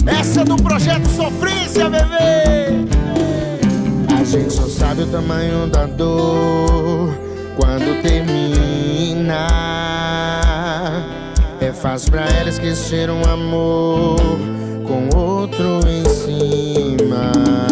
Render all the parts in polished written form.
Essa é do projeto Sofrência, bebê. A gente só sabe o tamanho da dor quando termina. É fácil pra ela esquecer um amor com outro em cima.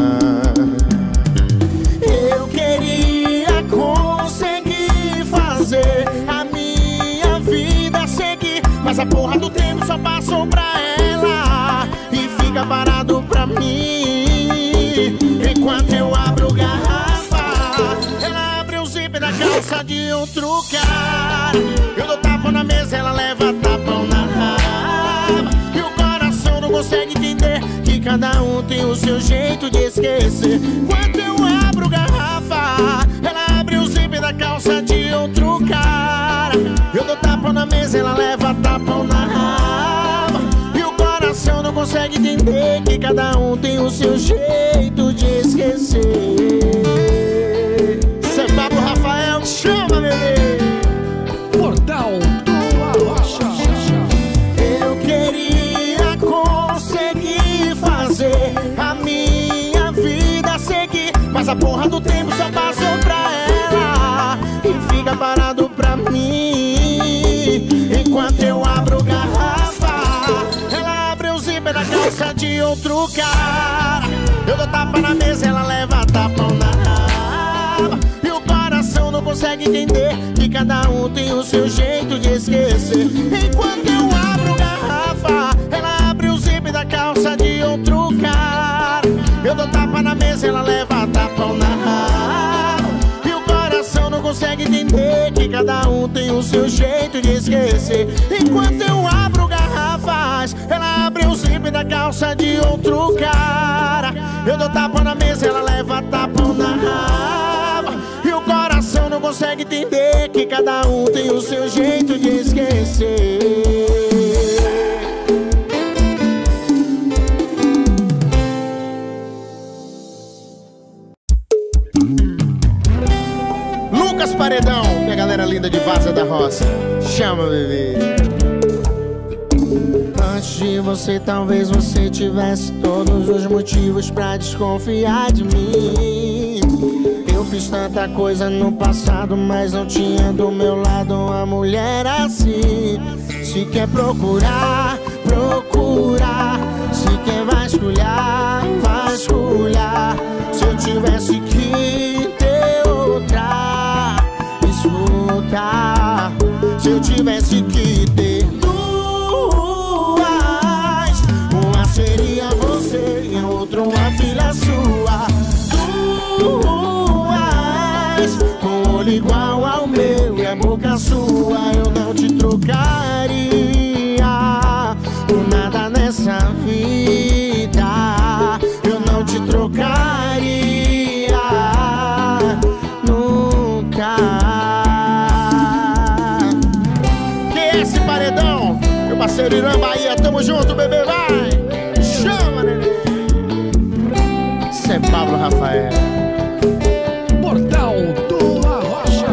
Eu queria conseguir fazer a minha vida seguir, mas a porra do tempo só passou pra ela e fica parado pra mim. Enquanto eu abro garrafa, ela abre o zíper da calça de outro cara. Eu dou tapa na mesa, ela leva tapão na raba. E o coração não consegue entender que cada um tem o seu jeito de esquecer. Enquanto eu abro garrafa, ela abre o zíper da calça de outro cara. Eu dou tapa na mesa, ela leva tapão na raba. E o coração não consegue entender que cada um tem o seu jeito de esquecer. Cê é Pablo Rafael, chama, bebê. Portal do Arrocha. Eu queria conseguir fazer a minha vida seguir, mas a porra do tempo só passou pra ela e fica parado pra mim. Enquanto eu abro garrafa, ela abre o zíper da calça de outro cara. Eu dou tapa na mesa, ela leva tapão na raba. E o coração não consegue entender que cada um tem o seu jeito de esquecer. Enquanto eu abro garrafa, ela abre o zíper da calça de outro cara. Eu dou tapa na mesa, ela leva tapão na raba. E o coração não consegue entender que cada um tem o seu jeito de esquecer. Enquanto eu abro garrafas, ela abre o zíper da calça de outro cara. Eu dou tapa na mesa, ela leva tapão na raba. E o coração não consegue entender que cada um tem o seu jeito de esquecer. Lucas Paredão, que é a galera linda de Vaza da Roça. Chama, bebê. Antes de você, talvez você tivesse todos os motivos pra desconfiar de mim. Eu fiz tanta coisa no passado, mas não tinha do meu lado uma mulher assim. Se quer procurar, procurar. Se quer vasculhar, vasculhar. Se eu tivesse que ter outra, escuta. Se eu tivesse que ter duas, uma seria você e a outra uma filha sua. Duas, com o olho igual ao meu e a boca sua. Eu não te trocaria por nada nessa vida. Eu não te trocaria nunca. Que é esse paredão? Meu parceiro Irã Bahia, tamo junto, bebê, vai! Chama, neném! Cê é Pablo Rafael. Portal do Arrocha.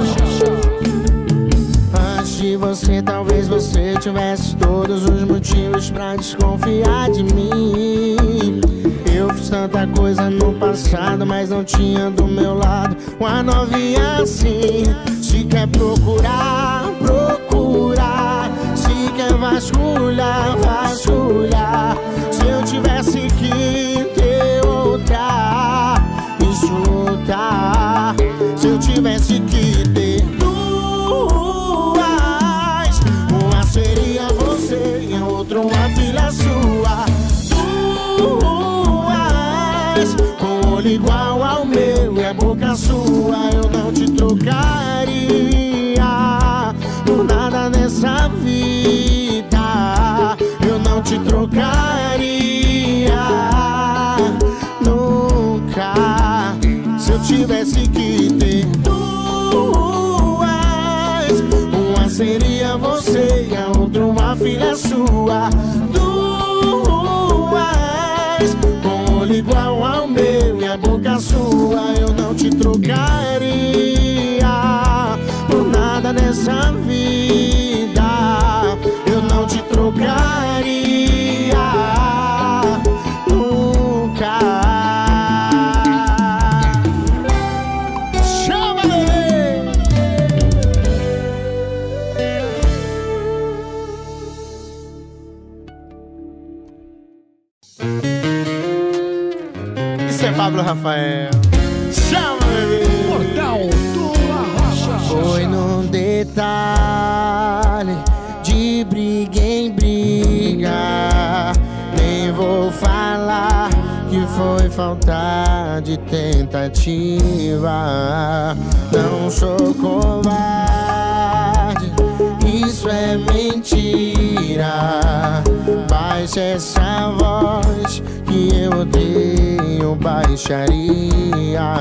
Antes de você, talvez você tivesse todos os motivos pra desconfiar de mim. Eu fiz tanta coisa no passado, mas não tinha do meu lado uma novinha assim. Se quer procurar, procurar. Se quer vasculhar, vasculhar. Se eu tivesse que ter outra, escuta. Se eu tivesse que ter duas, uma seria você e a outra uma filha sua. Duas, com o olho igual ao meu e a boca sua. Eu não te trocaria por nada nessa vida. Eu não te trocaria nunca. Se eu tivesse que ter duas, uma seria você e a outra uma filha sua. Duas, com o olho igual ao meu e a boca sua. Eu não te trocaria por nada nessa vida. Eu não te trocaria Isso é Pablo Rafael. Chama, bebê. Portal do Arrocha. Foi num detalhe de briga em briga. Nem vou falar que foi falta de tentativa. Não sou covarde, isso é mentira. Baixe essa voz que eu odeio, baixaria.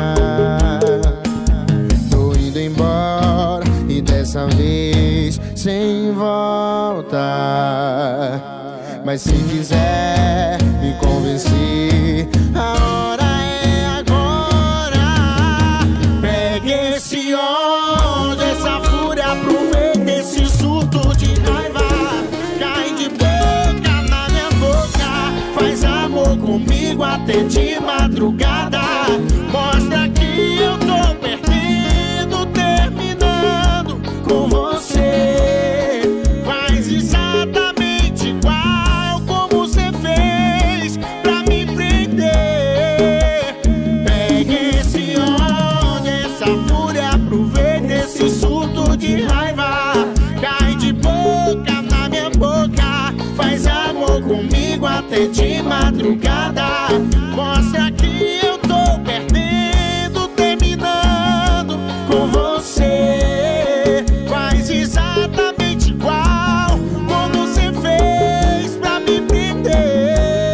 Tô indo embora e dessa vez sem volta. Mas se quiser me convencer, a hora é agora. Pegue esse ódio, essa fúria, aproveita esse surto de raiva. Cai de boca na minha boca, faz amor comigo até de madrugada. Mostra que eu tô perdendo, terminando com você. Faz exatamente igual como você fez pra me prender. Pegue esse ódio, essa fúria, aproveita esse surto de raiva. Cai de boca na minha boca, faz amor comigo até de madrugada. Mostra que eu tô perdendo, terminando com você. Faz exatamente igual como você fez pra me prender.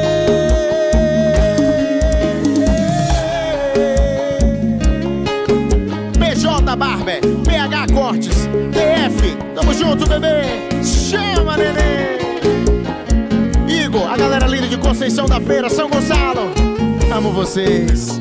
PJ Barber, PH Cortes, DF, tamo junto, bebê. Chama, neném. Igor, a galera linda de Conceição da Feira, São Gonçalo, amo vocês.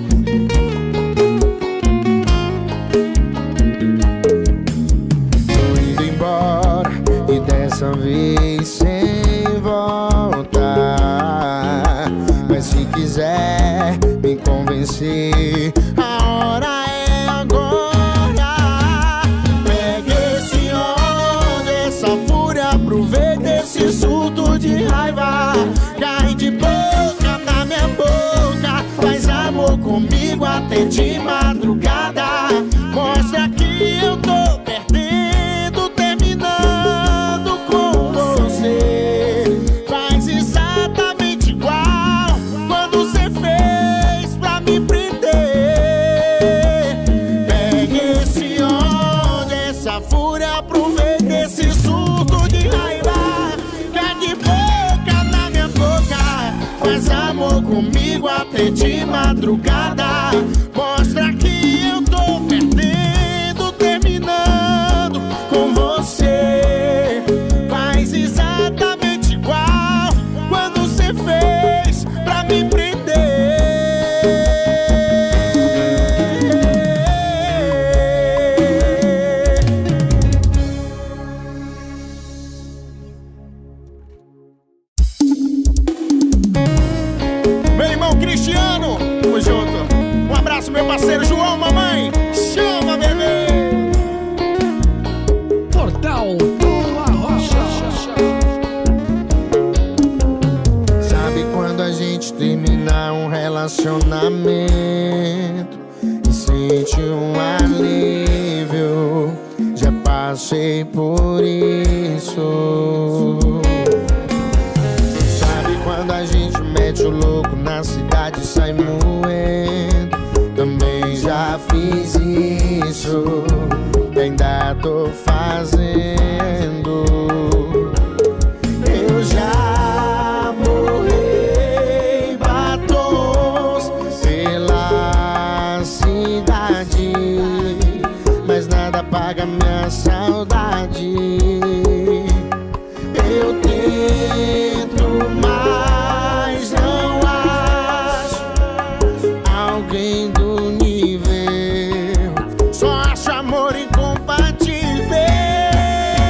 Tô indo embora e dessa vez sem volta. Mas se quiser me convencer, a hora é agora. Pegue esse ódio, essa fúria, aproveita esse surto de raiva. Cai de boca na minha boca, faz amor comigo até de madrugada. Mostra que eu tô perdendo, terminando com você. Faz exatamente igual quando você fez pra me prender. Pegue esse ódio, essa fúria, aproveita esse surto de raiva. Cai de boca na minha boca, faz amor comigo até de madrugada. Mostra que eu tô perdendo, terminando com você. Faz exatamente igual quando você fez pra me prender. Meu irmão Cristiano, tamo junto. Um abraço, meu parceiro João, mamãe. Chama, bebê. Portal do Arrocha. Sabe quando a gente termina um relacionamento e sente um alívio? Já passei por isso. Sabe quando a gente mete o louco na cidade e sai moendo? Também já fiz isso, ainda tô fazendo. Eu já borrei batons pela cidade, mas nada paga minha saudade. Eu tento, mas não acho alguém do nível. Só acho amor incompatível.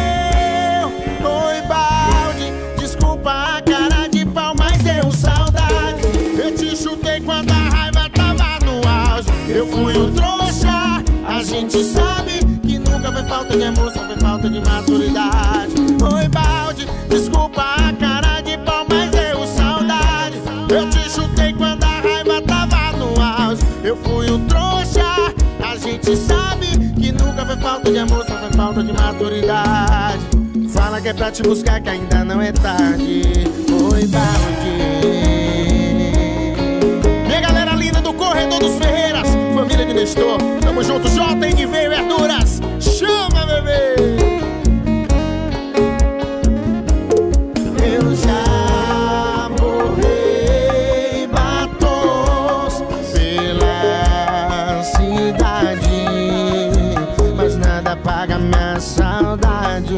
gente sabe que nunca foi falta de amor, só foi falta de maturidade. Fala que é pra te buscar, que ainda não é tarde. Oi, balde. Minha galera linda do Corredor dos Ferreiras, família de Nestor, tamo junto, J que veio Verduras. Chama, bebê. Eu já borrei batons pela cidade, mas nada apaga minha saudade.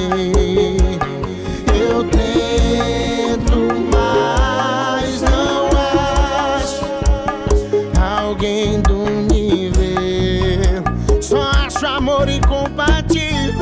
Eu tento, mas não acho alguém do nível. Só acho amor incompatível.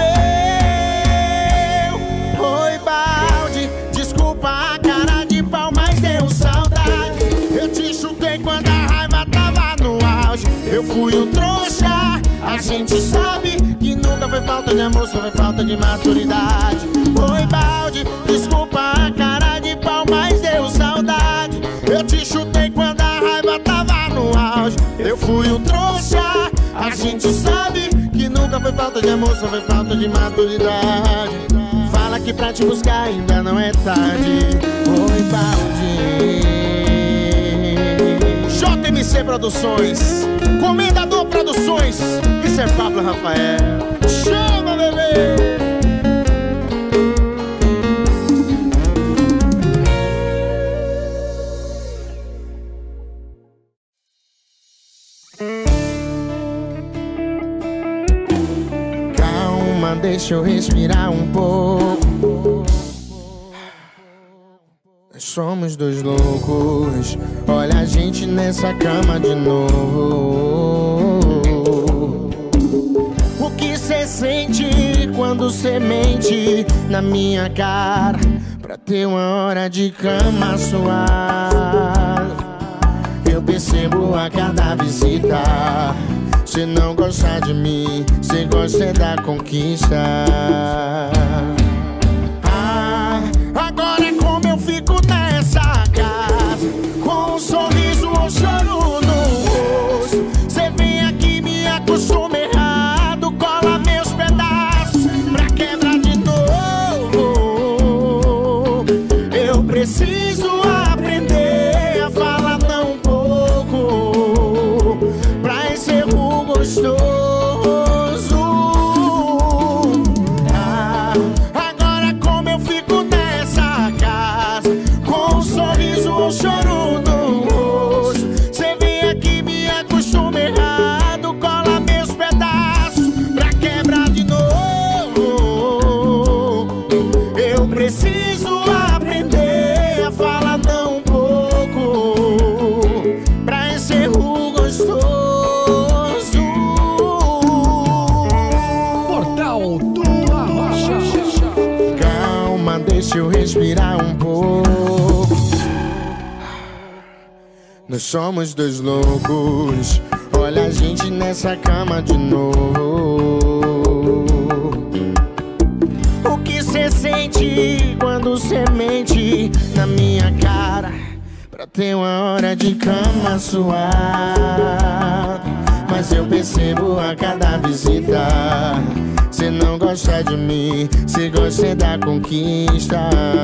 Oi, balde, desculpa a cara de pau, mas deu saudade. Eu te chutei quando a raiva tava no auge. Eu fui um trouxa. A gente sabe que nunca foi falta de amor, só foi falta de maturidade. Oi, balde, desculpa a cara de pau, mas deu saudade. Eu te chutei quando a raiva tava no auge. Eu fui um trouxa. A gente sabe que nunca foi falta de amor, só foi falta de maturidade. Fala que pra te buscar ainda não é tarde. Oi, balde. JMC Produções, Comendador Produções, isso é Pablo Rafael. Chama, bebê. Calma, deixa eu respirar um pouco. Nós somos dois loucos, olha a gente nessa cama de novo. O que cê sente quando cê mente na minha cara, pra ter uma hora de cama suave? Eu percebo a cada visita, cê não gosta de mim, cê gosta da conquista. Agora é como eu fico nessa casa, com um sorriso ou choro no rosto. Cê vem aqui, me acostuma errado, cola meus pedaços pra quebrar de novo. Eu preciso aprender a falar não um pouco, pra esse erro gostoso. Agora como eu fico nessa casa, com um sorriso ou choro no rosto. Cê vem aqui, me acostuma errado, cola meus pedaços pra quebrar de novo. Eu preciso aprender a falar não um pouco, pra esse erro gostoso. Portal do Arrocha. Calma, deixa eu respirar um pouco. Nós somos dois loucos, olha a gente nessa cama de novo. O que cê sente quando cê mente na minha cara, pra ter uma hora de cama suave? Mas eu percebo a cada visita, cê não gosta de mim, cê gosta da conquista.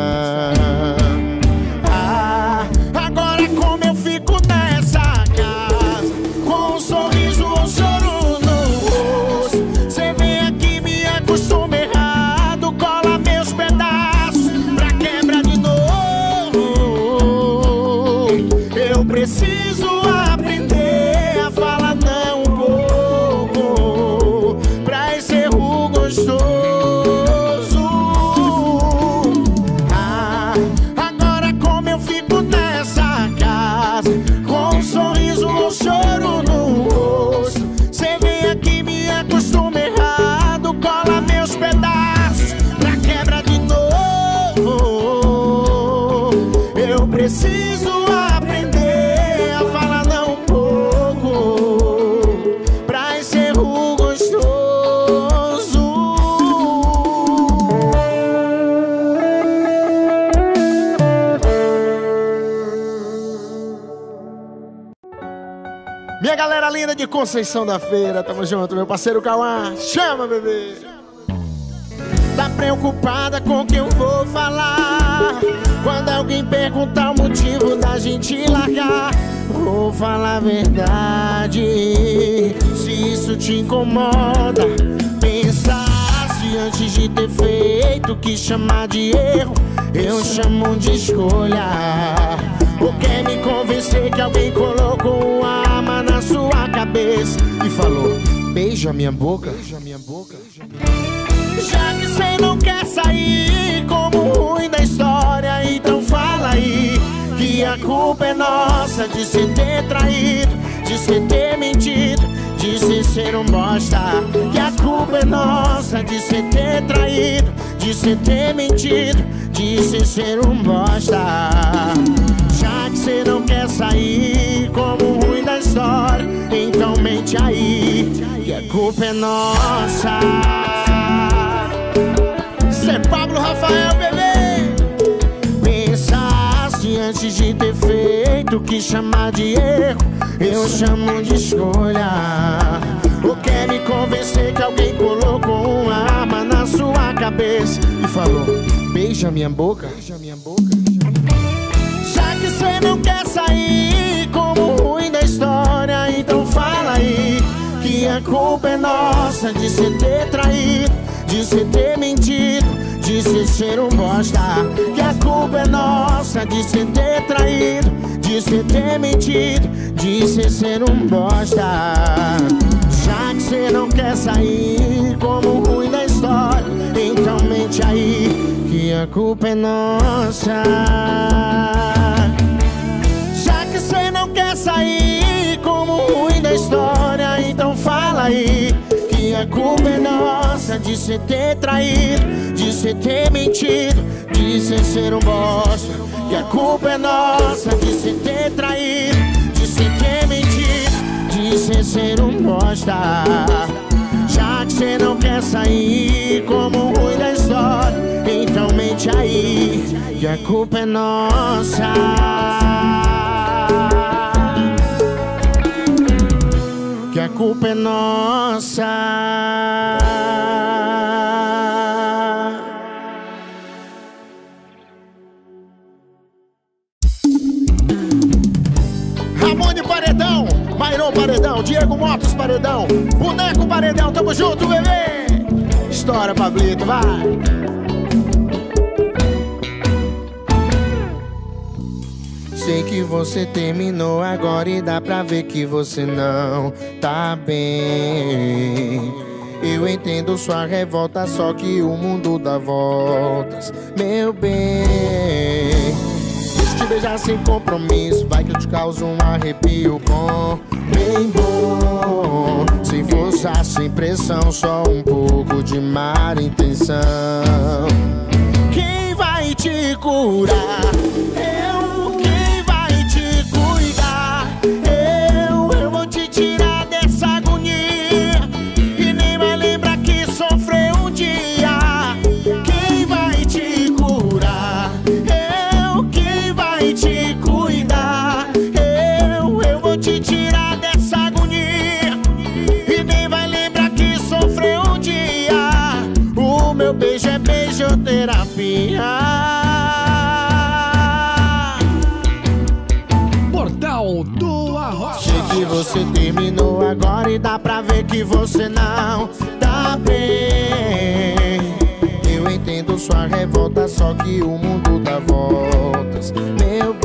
Agora como eu fico nessa casa, com um sorriso ou choro no rosto. Cê vem aqui, me acostuma errado, cola meus pedaços pra quebrar de novo. Eu preciso aprender a falar não um pouco, pra esse erro gostoso. Agora como eu fico nessa casa, com um sorriso ou choro no rosto. Cê vem aqui, me acostuma errado, cola meus pedaços pra quebra de novo. Eu preciso aprender a falar não um pouco, pra esse erro gostoso. Minha galera linda de Conceição da Feira, tamo junto, meu parceiro Cauã. Chama, bebê. Tá preocupada com o que eu vou falar? Quando alguém perguntar o motivo da gente largar, vou falar a verdade. Se isso te incomoda, pensasse antes de ter feito o que chamar de erro eu chamo de escolha. Ou quer me convencer que alguém colocou uma arma na sua cabeça e falou: beija minha boca, beija minha boca. Já que cê não quer sair como ruim da história, então fala aí que a culpa é nossa de cê ter traído, de cê ter mentido, de cê ser um bosta. Que a culpa é nossa de cê ter traído, de cê ter mentido, de cê ser um bosta. Já que cê não quer sair como ruim da história, então mente aí que a culpa é nossa. Cê Pablo Rafael, bebê. Pensasse antes de ter feito o que chamar de erro eu chamo de escolha. Ou quer me convencer que alguém colocou uma arma na sua cabeça e falou: beija minha boca, beija minha boca. Já que cê não quer sair como ruim da história, então fala aí que a culpa é nossa de cê ter traído, de cê ter mentido, de cê ser um bosta. Que a culpa é nossa de cê ter traído, de cê ter mentido, de cê ser um bosta. Já que cê não quer sair como ruim da história, então mente aí que a culpa é nossa. Já que cê não quer sair como ruim da história, então fala aí que a culpa é nossa de cê ter traído, de cê ter mentido, de cê ser um bosta. Que a culpa é nossa de cê ter traído, de cê ter mentido, de cê ser um bosta. Já que cê não quer sair como ruim da história, então mente aí que a culpa é nossa. Que a culpa é nossa. Ramone Paredão, Mairon Paredão, Diego Motos Paredão, Boneco Paredão, tamo junto, bebê. Estoura, Pablito, vai. Sei que você terminou agora e dá pra ver que você não tá bem. Eu entendo sua revolta, só que o mundo dá voltas, meu bem. Deixa eu te beijar sem compromisso, vai que eu te causo um arrepio bom, bem bom. Sem força, sem pressão, só um pouco de má intenção. Quem vai te curar? Eu vou te tirar dessa agonia e nem vai lembrar que sofreu um dia. Quem vai te curar? Quem vai te cuidar? Eu vou te tirar dessa agonia e nem vai lembrar que sofreu um dia. O meu beijo é beijoterapia. Do Arrocha. Sei que você terminou agora e dá pra ver que você não tá bem. Eu entendo sua revolta, só que o mundo dá voltas, meu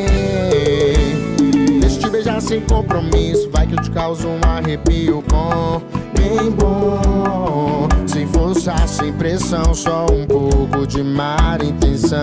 bem. Deixa eu te beijar sem compromisso, vai que eu te causo um arrepio bom, bem bom. Sem força, sem pressão, só um pouco de má intenção.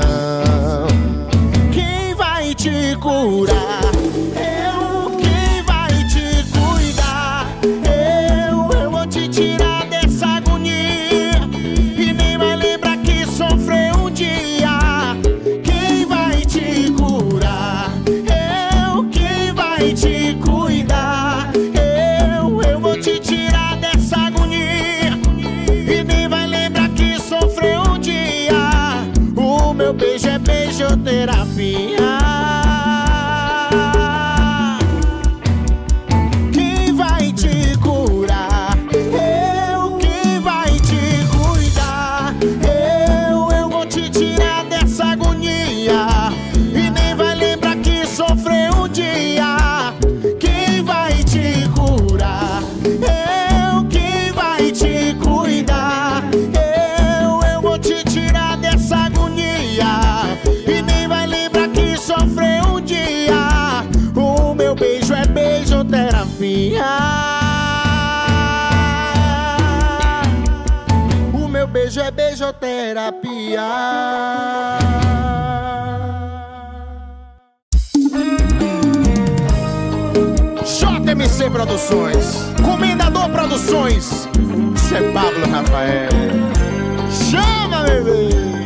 Quem vai te curar? Quem vai te cuidar? Eu vou te tirar dessa agonia e nem vai lembrar que sofreu um dia. Quem vai te curar? Quem vai te cuidar? Eu vou te tirar dessa agonia e nem vai lembrar que sofreu um dia. O meu beijo é beijoterapia. O meu beijo é beijoterapia. JMC Produções, Comendador Produções, isso é Pablo Rafael. Chama, bebê!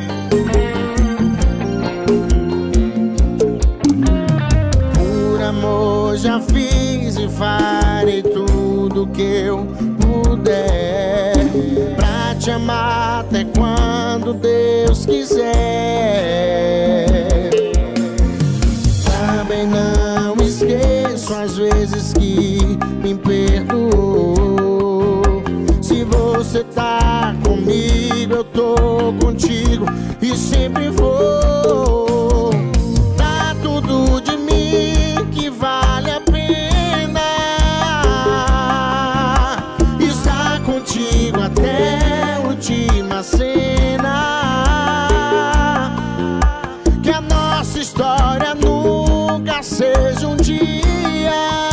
Por amor já fiz e farei tudo que eu puder pra te amar até quando Deus quiser. Também não esqueço as vezes que me perdoou. Se você tá comigo, eu tô contigo e sempre vou. Dá tudo de mim que vale a pena estar contigo até a última cena. Que a nossa história nunca seja um dia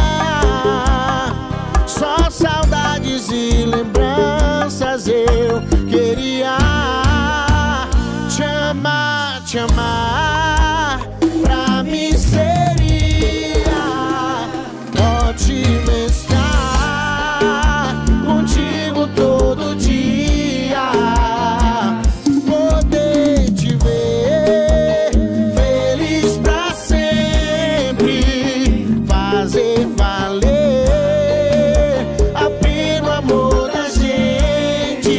só saudades e lembranças. Eu queria te amar, te amar. Pra mim seria ótimo estar contigo todo dia, poder te ver feliz pra sempre, fazer valer a pena o amor da gente.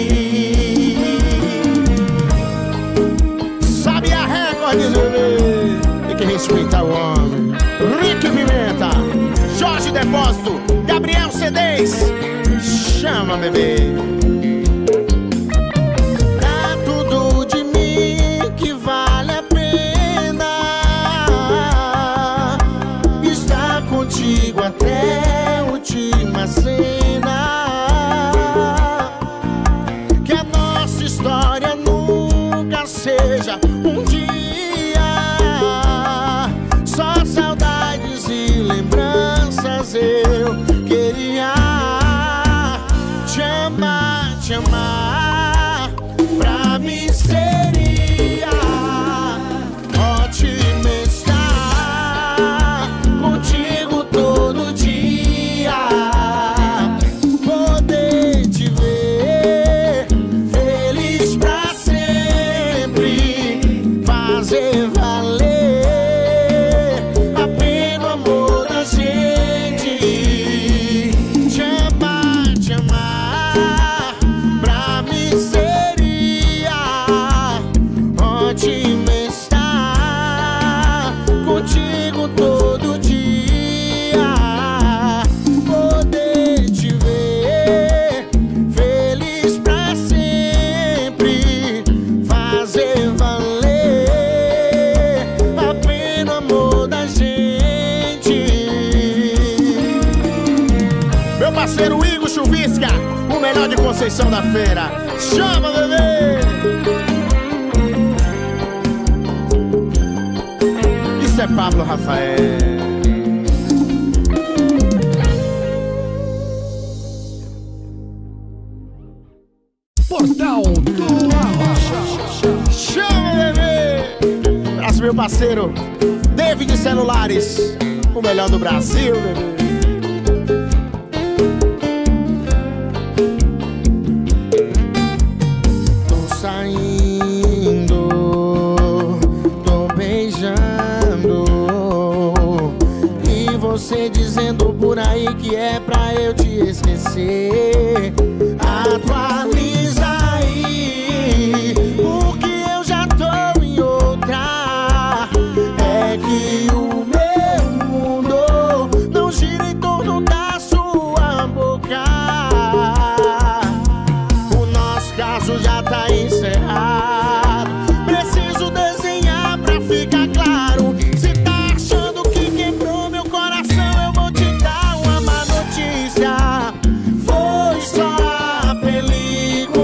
Sabe a recorde, bebê? Tem que respeitar o homem. Rick Pimenta, Jorge Depósito, Gabriel C10. Chama, bebê. Dá tudo de mim que vale a pena estar contigo até a última cena. Que a nossa história nunca seja um dia só saudades e lembranças. Eu queria te amar, te amar. Pra mim seria ótimo estar contigo todo dia, poder te ver feliz pra sempre, fazer valer a pena o amor da gente. Te amar, te amar. Pra mim seria ótimo estar contigo todo dia, poder te ver feliz pra sempre, fazer valer a pena o amor da gente. Meu parceiro Igor Chuvisca, o melhor de Conceição da Feira. Chama, bebê! Isso é Pablo Rafael. Portal do Arrocha. Chama, bebê! Abraço, meu parceiro David Celulares, o melhor do Brasil, bebê. Tô saindo, tô beijando, e você dizendo por aí que é pra eu te esquecer. Atualiza aí, porque eu já tô em outra. É que o meu mundo não gira em torno da sua boca. O nosso caso já tá encerrado. Preciso desenhar pra ficar claro. Se tá achando que quebrou meu coração, eu vou te dar uma má notícia. Foi só a película.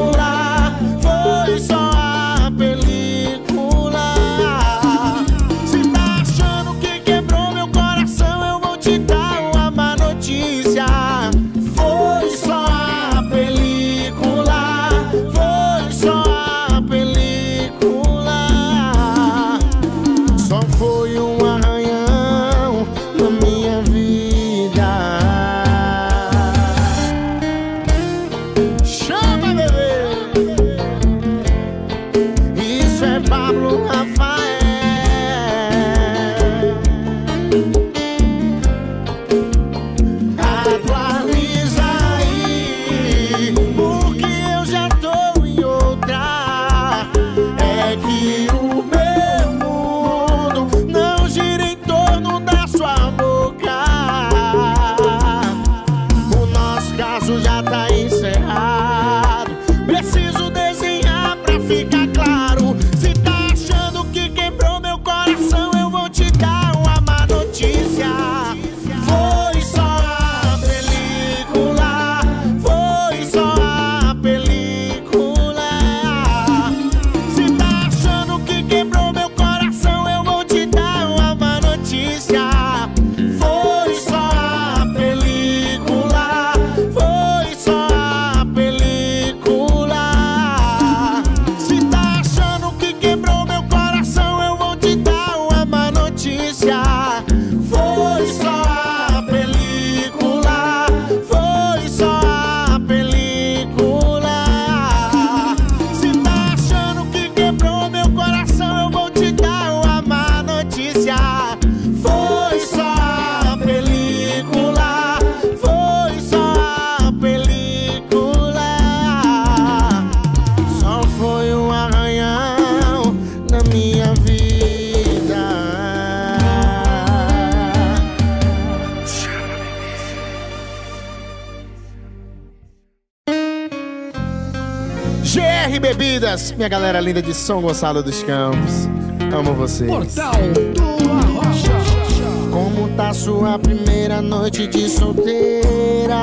R Bebidas, minha galera linda de São Gonçalo dos Campos. Amo vocês. Portal do Arrocha. Como tá sua primeira noite de solteira?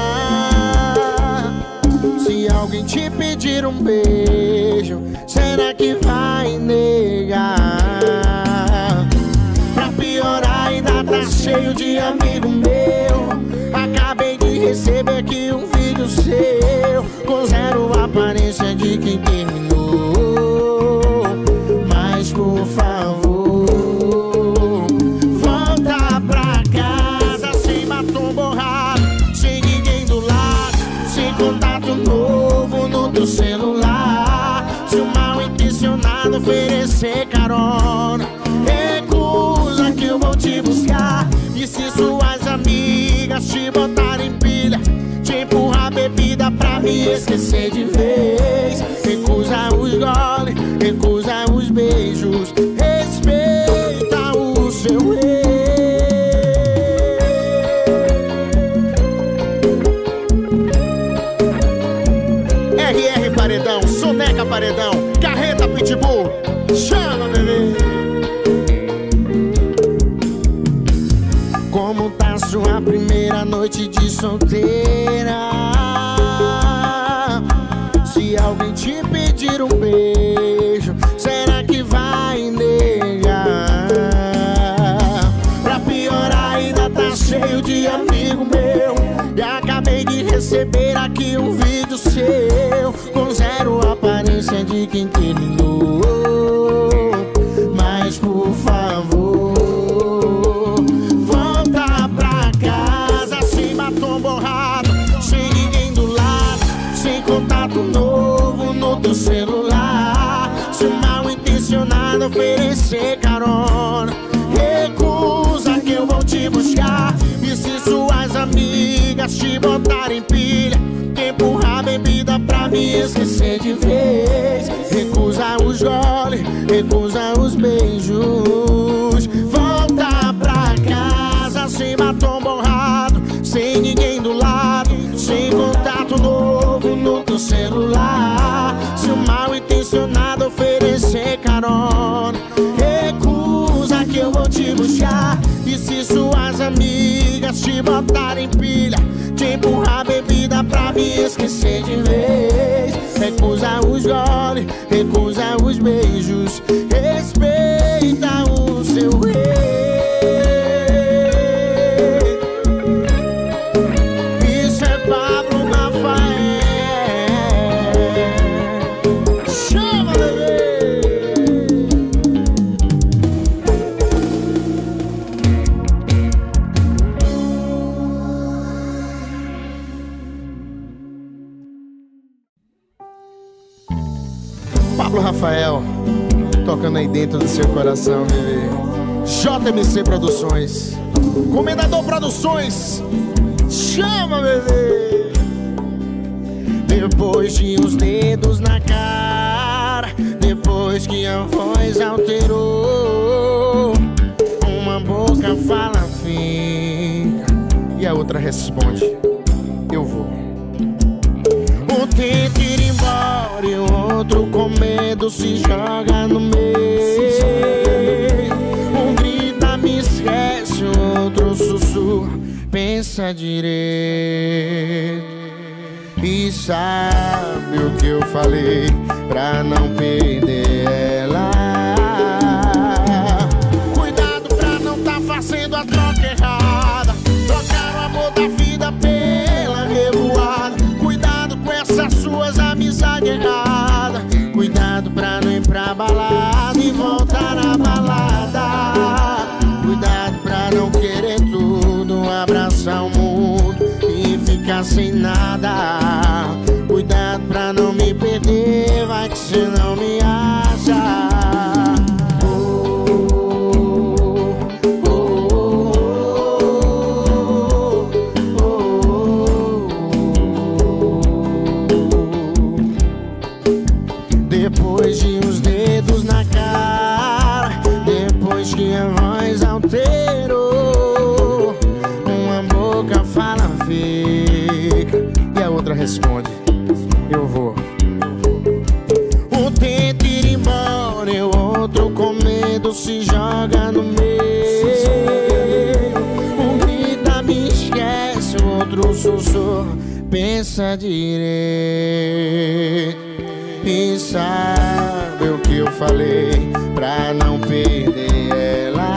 Se alguém te pedir um beijo, será que vai negar? Pra piorar, ainda tá cheio de amigo meu. Acabei de receber aqui um vídeo seu, com zero aparência de quem terminou. Mas por favor, volta pra casa sem batom borrado, sem ninguém do lado, sem contato novo no teu celular. Se o mal intencionado oferecer carona, recusa que eu vou te buscar. E se suas amigas te botarem pilha, te empurrar bebida pra me esquecer de vez, recusa os goles, recusa os beijos, respeita o seu rei. RR Paredão, Soneca Paredão, Carreta Pitbull, chama bebê. Como tá sua primeira noite de solteira? Se alguém te pedir um beijo, será que vai negar? Pra piorar, ainda tá cheio de amigo meu. E acabei de receber aqui um vídeo seu, com zero aparência de quem terminou. Mas por favor, volta pra casa sem batom borrado, sem ninguém do lado, sem contato novo no teu celular. Se o mal intencionado oferecer carona, recusa que eu vou te buscar. E se suas amigas te botarem pilha, empurrar bebida pra me esquecer de vez, recusa os goles, recusa os beijos. Volta pra casa sem batom borrado, sem ninguém do lado, sem contato novo no teu celular. Se o mal intencionado oferecer carona, recusa que eu vou te buscar. E se suas amigas te botarem pilha, te empurrar bebida pra me esquecer de vez, recusa os goles, recusa os beijos, respeita o seu rei. Isso é Pablo Rafael, chama bebê. Pablo Rafael, tocando aí dentro do seu coração, bebê. JMC Produções, Comendador Produções, chama, bebê. Depois de uns dedos na cara, depois que a voz alterou, uma boca fala fica e a outra responde, eu vou. Um tenta ir embora e o outro com medo se joga no meio. Um grita, me esquece, o outro sussurra, pensa direito. E sabe o que eu falei pra não perder ela? Cuidado pra não tá fazendo a troca errada, trocar o amor da vida pela revoada. Cuidado com essas suas amizades erradas, cuidado pra não ir pra balada e voltar na balada. Cuidado pra não querer tudo, abraçar o mundo e ficar sem nada. Cuidado pra não me perder, vai que cê não me acha. Depois de uns dedos na cara, depois que a voz alterou, uma boca fala fica e a outra responde, eu vou. pensa direito e sabe o que eu falei pra não perder ela.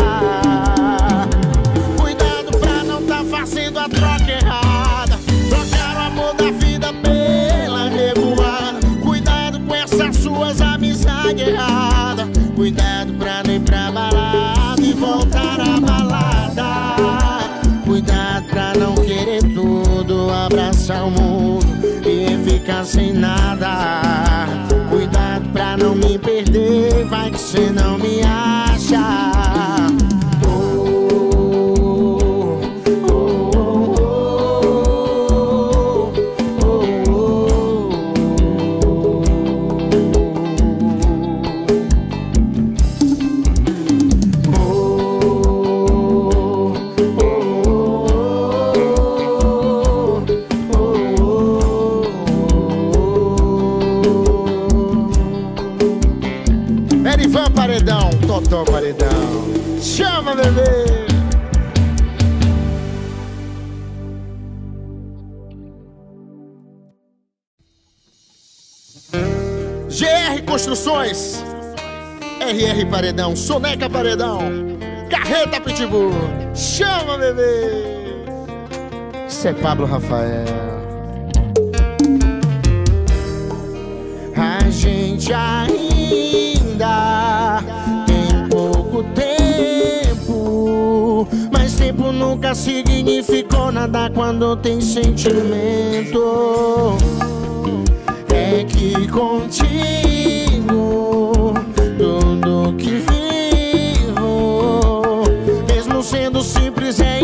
Cuidado pra não tá fazendo a troca errada, trocar o amor da vida pela revoada. Cuidado com essas suas amizades erradas, cuidado pra não ir pra balada e voltar à balada. Cuidado pra não querer tudo, abraçar o mundo e ficar sem nada. Cuidado pra não me perder, vai que cê não me acha. Erivan Paredão, Totó Paredão, chama, bebê! GR Construções, RR Paredão, Soneca Paredão, Carreta Pitbull, chama, bebê! Isso é Pablo Rafael. A gente ainda tem pouco tempo, mas tempo nunca significou nada quando tem sentimento. É que contigo tudo que vivo, mesmo sendo simples, é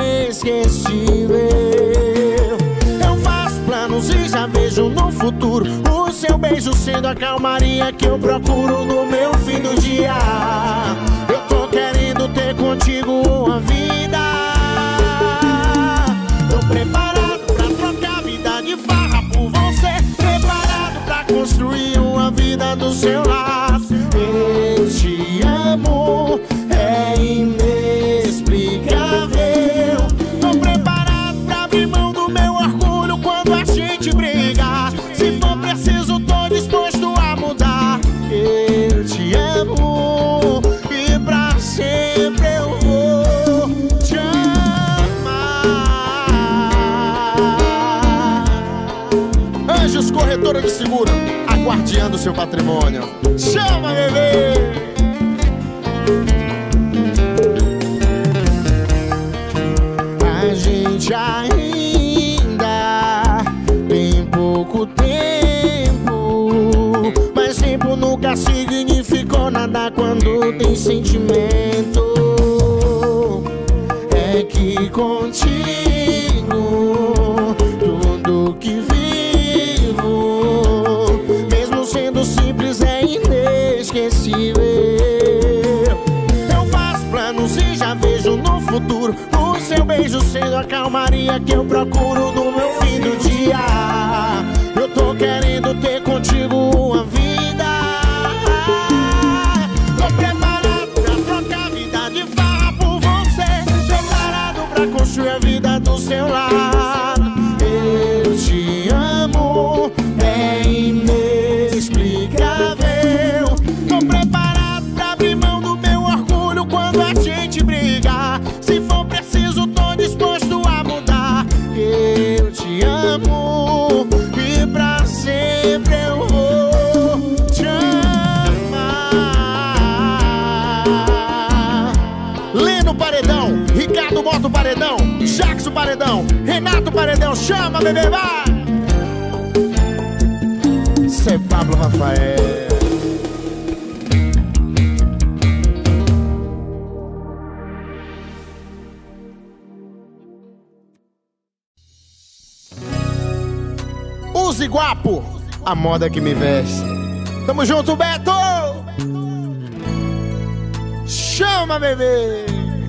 inesquecível. Eu faço planos e já vejo no futuro o seu beijo sendo a calmaria que eu procuro no meu fim do dia. Eu tô querendo ter contigo uma vida. Tô preparado pra trocar a vida de farra por você, preparado pra construir uma vida do seu lado. Eu te amo, é inexplicável. Tô preparado pra abrir mão do meu orgulho quando a gente briga. Se for preciso, tô disposto a mudar. Eu te amo e pra sempre eu vou te amar. Anjos Corretora de Seguro, aguardiando seu patrimônio. Chama, bebê! A gente ainda tem pouco tempo, mas tempo nunca significou nada quando tem sentimento. É que contigo tudo que vivo, mesmo sendo simples, é inesquecível. Eu faço planos e já vejo no futuro o seu beijo sendo a calmaria que eu procuro no meu fim do dia. Eu tô querendo ter contigo uma vida. Tô preparado pra trocar a vida de farra por você, preparado pra construir a vida do seu lado. Eu te amo, é inexplicável. Tô preparado pra abrir mão do meu orgulho quando a gente briga. Se for preciso, tô disposto a mudar. Eu te amo e pra sempre eu vou te amar. Leno Paredão, Ricardo Moto Paredão, Jackson Paredão, Renato Paredão, chama, bebê, vai! Isso é Pablo Rafael. Use Guapo, a moda que me veste. Tamo junto, Beto! Chama, bebê!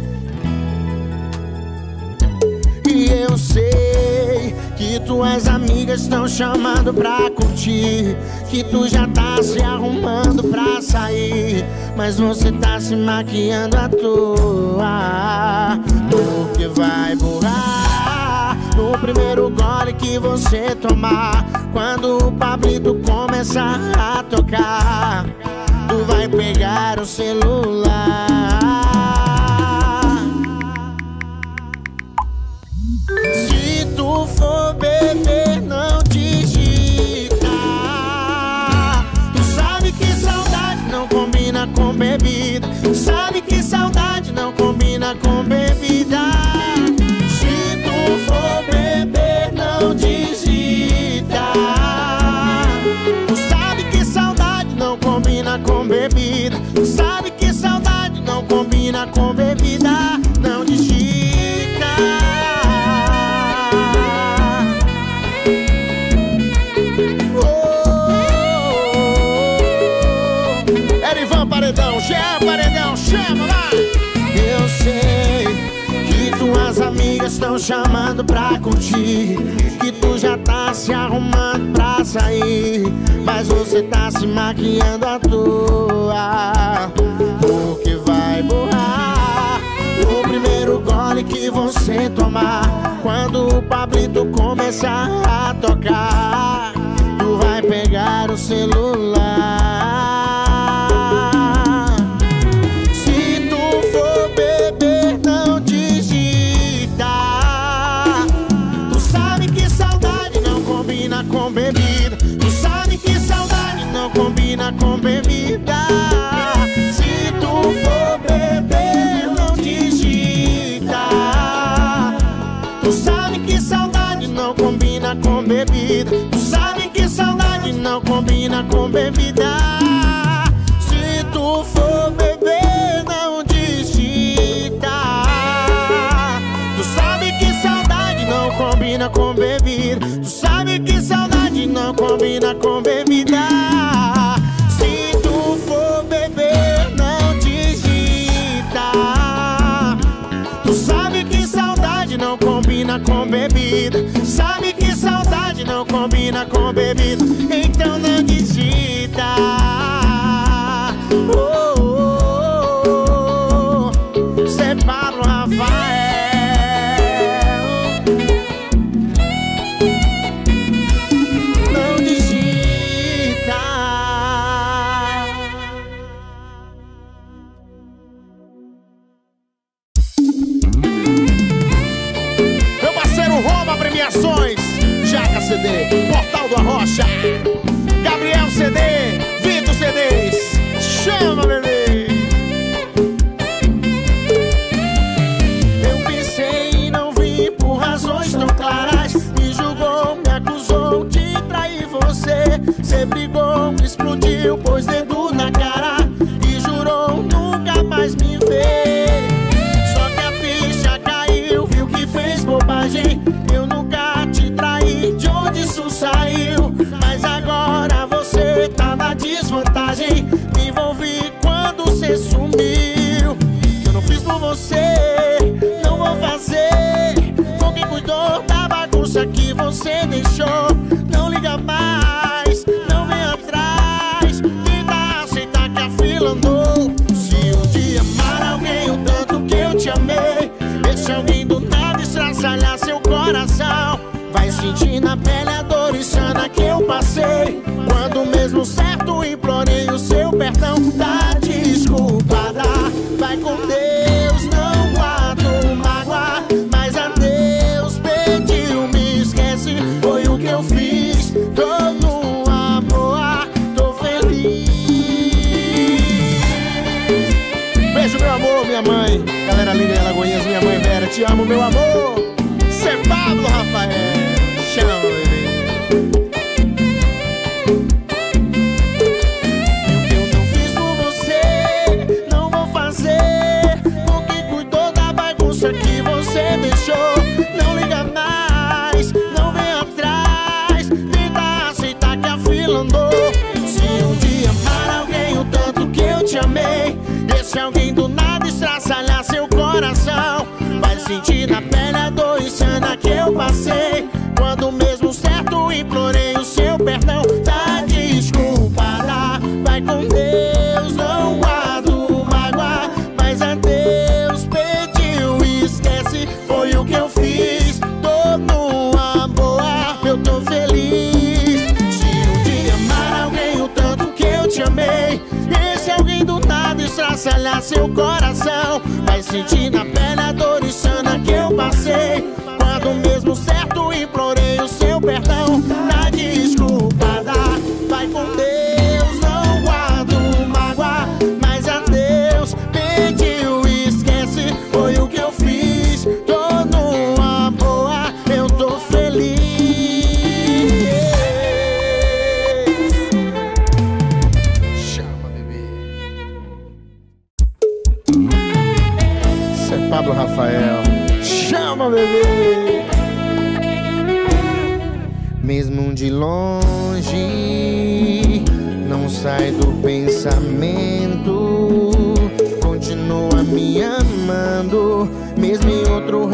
E eu sei que tuas amigas estão chamando pra curtir, que tu já tá se arrumando pra sair, mas você tá se maquiando à toa, porque vai borrar no primeiro gole que você tomar. Quando o Pablito começar a tocar, tu vai pegar o celular. Se tu for beber, não digita. Tu sabe que saudade não combina com bebida. Tu sabe que saudade não combina com bebida. Se tu for beber, não digita. Tu sabe que saudade não combina com bebida. Tu sabe que saudade não combina com bebida. Não digita. Paredão, Jean Paredão, chama, vai! Eu sei que tuas amigas estão chamando pra curtir, que tu já tá se arrumando pra sair, mas você tá se maquiando à toa, porque vai borrar o primeiro gole que você tomar. Quando o Pablito começar a tocar, tu vai pegar o celular. Com bebida, tu sabe que saudade não combina com bebida. Se tu for beber, não digita. Tu sabe que saudade não combina com bebida. Tu sabe que saudade não combina com bebida. Se tu for beber, não digita. Tu sabe que saudade não combina com bebida. Tu sabe que saudade não combina com bebida. Se tu for beber, não digita. Tu sabe que saudade não combina com bebida. Sabe que saudade não combina com bebida. Então não digita. Oh, oh, oh, oh. Cê Pablo Rafael. Jaca CD, Portal do Arrocha, Gabriel CD, Vitor CDs, chama, bebê. Eu pensei e não vi por razões tão claras. Me julgou, me acusou de trair você. Cê brigou, me explodiu, pôs dedo na cara e jurou nunca mais me ver. Só que a ficha caiu, viu que fez bobagem. Eu nunca te traí, de onde isso saiu? Mas agora você tá na desvantagem. Me envolvi quando cê sumiu. Eu não fiz por você, não vou fazer com quem cuidou da bagunça que você deixou. Não liga mais, não vem atrás, tenta aceitar que a fila andou. Se um dia amar alguém o tanto que eu te amei, esse alguém do nada estraçalhar seu coração, vai sentir na pele a dor insana que eu passei. Quando mesmo certo implorei o seu perdão. Tá desculpada, vai com Deus, não guardo mágoa, mas a Deus pediu, me esquece, foi o que eu fiz. Tô numa boa, tô feliz. Beijo, meu amor, minha mãe, galera linda de Alagoinhas, minha mãe Vera, te amo, meu amor. Cê Pablo Rafael, chama, bebê. O que eu não fiz por você, não vou fazer com quem cuidou da bagunça que você deixou. Não liga mais, não vem atrás, tenta aceitar que a fila andou. Se um dia amar alguém o tanto que eu te amei, esse alguém do nada estraçalhar seu coração, vai sentir na pele a dor insana que eu passei. Quando mesmo certo implorei o seu perdão. Tá desculpada, vai com Deus, não guardo mágoa, mas a Deus pediu, esquece, foi o que eu fiz. Tô numa boa, eu tô feliz. estraçalhar seu coração. Vai sentir na pele a dor insana que eu passei, quando mesmo certo implorei o seu perdão. Tá desculpada, vai com Deus, não guardo mágoa, mas a Deus pediu e esquece, foi o que eu fiz. Tô numa boa, eu tô feliz. Chama, bebê. Cê é Pablo Rafael. Chama, bebê. Mesmo de longe, não sai do pensamento. Continua me amando, mesmo em outro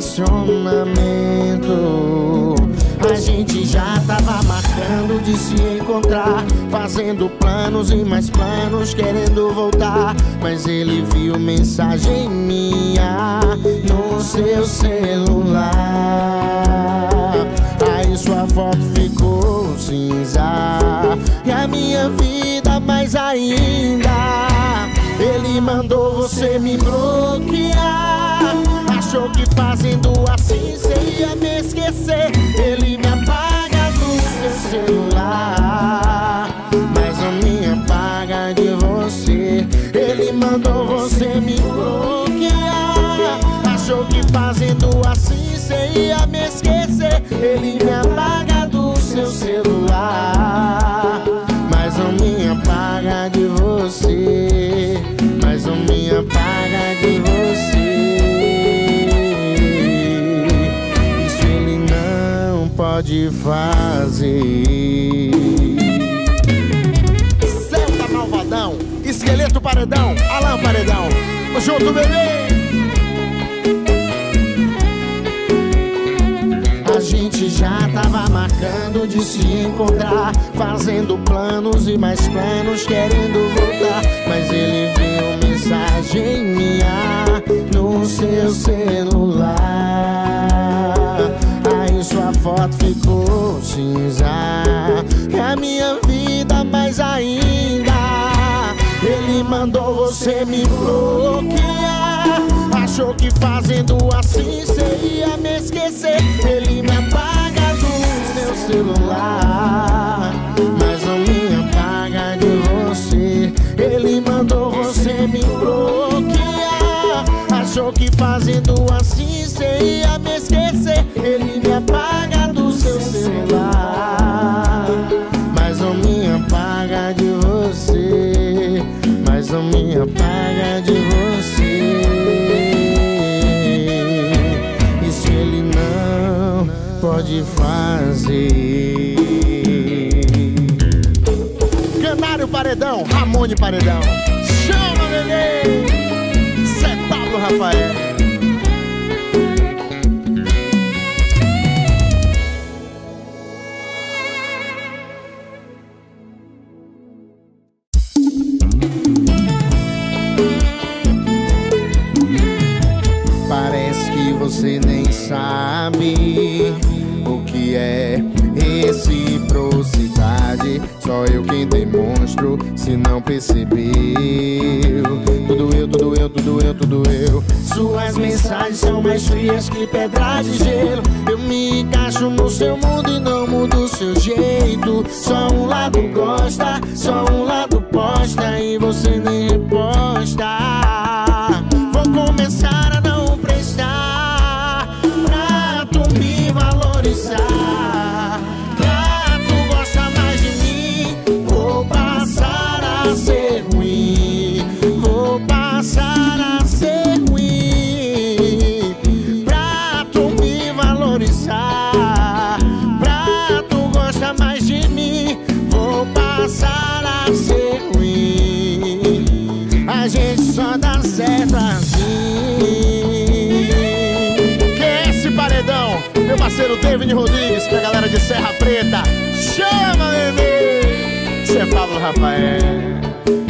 relacionamento. A gente já tava marcando de se encontrar, fazendo planos e mais planos, querendo voltar. Mas ele viu mensagem minha no seu celular. Aí sua foto ficou cinza e a minha vida mais ainda. Ele mandou você me bloquear, achou que fazendo assim cê ia me esquecer. Ele me apaga do seu celular, mas não me apaga de você. Ele mandou você me bloquear, achou que fazendo assim cê ia me esquecer. Ele me apaga do seu celular, mas não me apaga de você. Mas não me apaga de você. Isso ele não pode fazer. Celta Malvadão, Esqueleto Paredão, Alan Paredão, junto, bebê. A gente já tava marcando de se encontrar, fazendo planos e mais planos, querendo voltar. Mas ele viu mensagem minha no seu celular. Aí sua foto ficou cinza e a minha vida mais ainda. Ele mandou você me bloquear, achou que fazendo assim cê ia me esquecer. Ele me apaga do seu celular, mas não me apaga de você. Ele mandou você me bloquear, achou que fazendo assim cê ia me esquecer. Ele me apaga do seu celular, mas não me apaga de você. Mas não me apaga de você. Isso ele não pode fazer. Canário Paredão, Ramone Paredão. Chama, bebê. Cê é Pablo Rafael. Parece que você nem sabe o que é reciprocidade. Só eu quem demonstro, se não percebeu. Tudo eu, tudo eu, tudo eu, tudo eu. Suas mensagens são mais frias que pedra de gelo. Eu me encaixo no seu mundo e não mudo o seu jeito. Só um lado gosta, só um lado posta e você nem reposta. Vou começar a não prestar pra tu me valorizar, pra tu gostar mais de mim. Vou passar a ser ruim, vou passar a ser ruim, pra tu me valorizar, pra tu gostar mais de mim. Vou passar a ser ruim. A gente só dá certo assim. Que é esse paredão? Meu parceiro David Rodrigues, pra galera de Serra Preta. Chama, bebê. Cê é Pablo Rafael.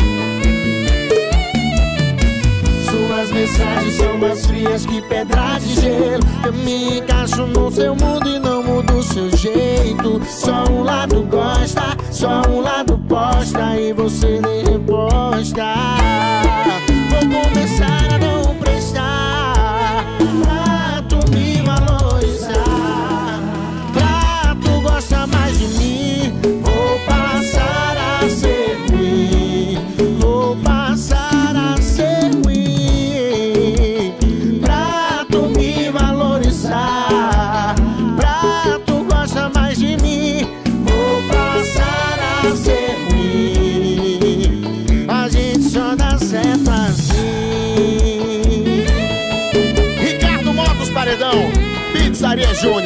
Suas mensagens são mais frias que pedra de gelo. Eu me encaixo no seu mundo e não mudo o seu jeito. Só um lado gosta, só um lado posta e você nem reposta. vou começar a não prestar, pra tu me valorizar, pra tu gostar mais de mim. Vou passar a ser ruim, vou passar a ser ruim, pra tu me valorizar, pra tu gostar mais de mim. Vou passar a ser ruim, a gente só dá certo assim. Ricardo Motos Paredão, Pizzaria Júnior.